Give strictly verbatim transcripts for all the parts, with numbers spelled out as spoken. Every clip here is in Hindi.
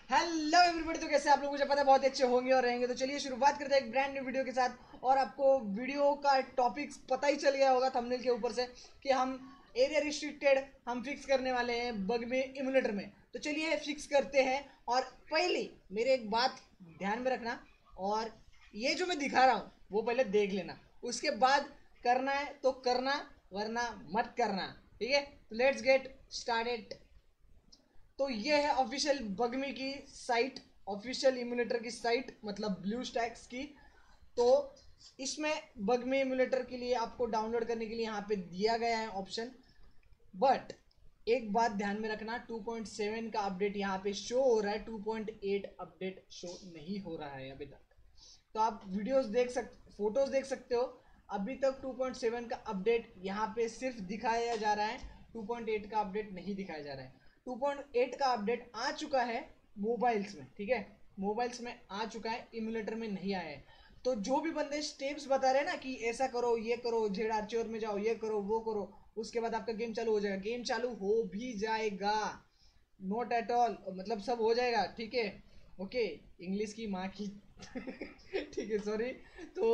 हेलो एवरीबॉडी, तो कैसे आप लोग? मुझे पता है बहुत अच्छे होंगे और रहेंगे। तो चलिए शुरुआत करते हैं एक ब्रांड न्यू वीडियो के साथ। और आपको वीडियो का टॉपिक पता ही चल गया होगा थंबनेल के ऊपर से कि हम एरिया रिस्ट्रिक्टेड हम फिक्स करने वाले हैं बग में इमुलेटर में। तो चलिए फिक्स करते हैं। और पहले मेरे एक बात ध्यान में रखना, और ये जो मैं दिखा रहा हूँ वो पहले देख लेना, उसके बाद करना है तो करना, वरना मत करना। ठीक है, तो लेट्स गेट स्टार्टेड। तो ये है ऑफिशियल बगमी की साइट, ऑफिशियल इमुलेटर की साइट, मतलब ब्लू स्टैक्स की। तो इसमें बगमी इमुलेटर के लिए आपको डाउनलोड करने के लिए यहाँ पे दिया गया है ऑप्शन। बट एक बात ध्यान में रखना, टू पॉइंट सेवन का अपडेट यहाँ पे शो हो रहा है, two point eight update show नहीं हो रहा है अभी तक। तो आप वीडियोस देख सकते, फोटोज देख सकते हो। अभी तक टू पॉइंट सेवन का अपडेट यहाँ पे सिर्फ दिखाया जा रहा है, टू पॉइंट एट का अपडेट नहीं दिखाया जा रहा है। टू पॉइंट एट का अपडेट आ चुका है मोबाइल्स में, ठीक है, मोबाइल्स में आ चुका है, इमुलेटर में नहीं आया है। तो जो भी बंदे स्टेप्स बता रहे हैं ना कि ऐसा करो, ये करो, जेड आर्चर में जाओ, ये करो, वो करो, उसके बाद आपका गेम चालू हो जाएगा, गेम चालू हो भी जाएगा, नॉट एट ऑल, मतलब सब हो जाएगा, ठीक है। ओके, इंग्लिश की माँ की ठीक है, सॉरी। तो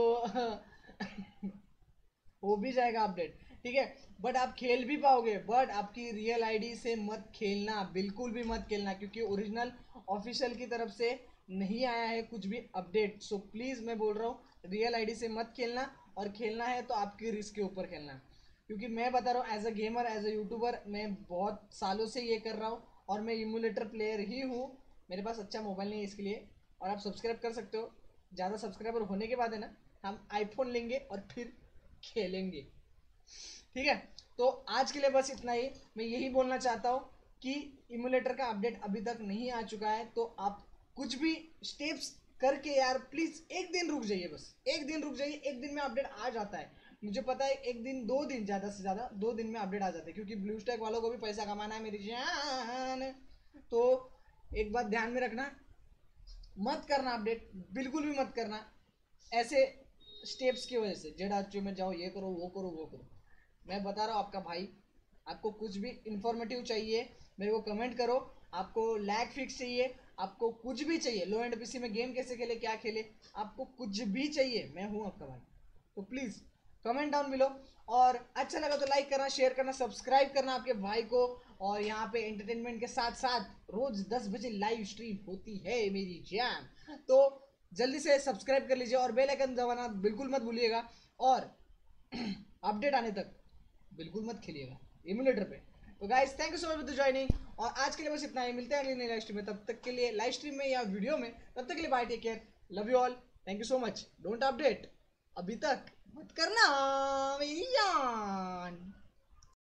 हो भी जाएगा अपडेट, ठीक है। बट आप खेल भी पाओगे, बट आपकी रियल आईडी से मत खेलना, बिल्कुल भी मत खेलना, क्योंकि ओरिजिनल ऑफिशियल की तरफ से नहीं आया है कुछ भी अपडेट। सो प्लीज़ मैं बोल रहा हूँ, रियल आईडी से मत खेलना, और खेलना है तो आपकी रिस्क के ऊपर खेलना। क्योंकि मैं बता रहा हूँ, as a gamer, as a YouTuber, मैं बहुत सालों से ये कर रहा हूँ, और मैं इमुलेटर प्लेयर ही हूँ। मेरे पास अच्छा मोबाइल नहीं है इसके लिए, और आप सब्सक्राइब कर सकते हो। ज़्यादा सब्सक्राइबर होने के बाद है ना, हम आईफोन लेंगे और फिर खेलेंगे, ठीक है। तो आज के लिए बस इतना ही। मैं यही बोलना चाहता हूँ कि इमुलेटर का अपडेट अभी तक नहीं आ चुका है, तो आप कुछ भी स्टेप्स करके यार प्लीज एक दिन रुक जाइए, बस एक दिन रुक जाइए, एक दिन में अपडेट आ जाता है। मुझे पता है, एक दिन, दो दिन, ज्यादा से ज्यादा दो दिन में अपडेट आ जाता है, क्योंकि ब्लू स्टैक वालों को भी पैसा कमाना है मेरी जान। तो एक बात ध्यान में रखना, मत करना अपडेट, बिल्कुल भी मत करना ऐसे स्टेप्स की वजह से। जेड आर में जाओ, ये करो, वो करो, वो करो। मैं बता रहा हूँ आपका भाई, आपको कुछ भी इंफॉर्मेटिव चाहिए मेरे को कमेंट करो। आपको लैग फिक्स चाहिए, आपको कुछ भी चाहिए, लो एंड पीसी में गेम कैसे खेले, क्या खेले, आपको कुछ भी चाहिए, मैं हूँ आपका भाई। तो प्लीज़ कमेंट डाउन बिलो। और अच्छा लगा तो लाइक करना, शेयर करना, सब्सक्राइब करना आपके भाई को। और यहाँ पे एंटरटेनमेंट के साथ साथ रोज दस बजे लाइव स्ट्रीम होती है मेरी जैम। तो जल्दी से सब्सक्राइब कर लीजिए और बेल आइकन दबाना बिल्कुल मत भूलिएगा। और अपडेट आने तक बिल्कुल मत खेलिएगा इमुलेटर पे। तो guys, thank you so much for joining. और आज के लिए बस इतना ही, मिलते हैं अगली नई लाइव स्ट्रीम में। तब तक के लिए, लाइव स्ट्रीम में या वीडियो में, तब तक के लिए bye, take care, love you all, thank you so much. Don't update, अभी तक मत करना।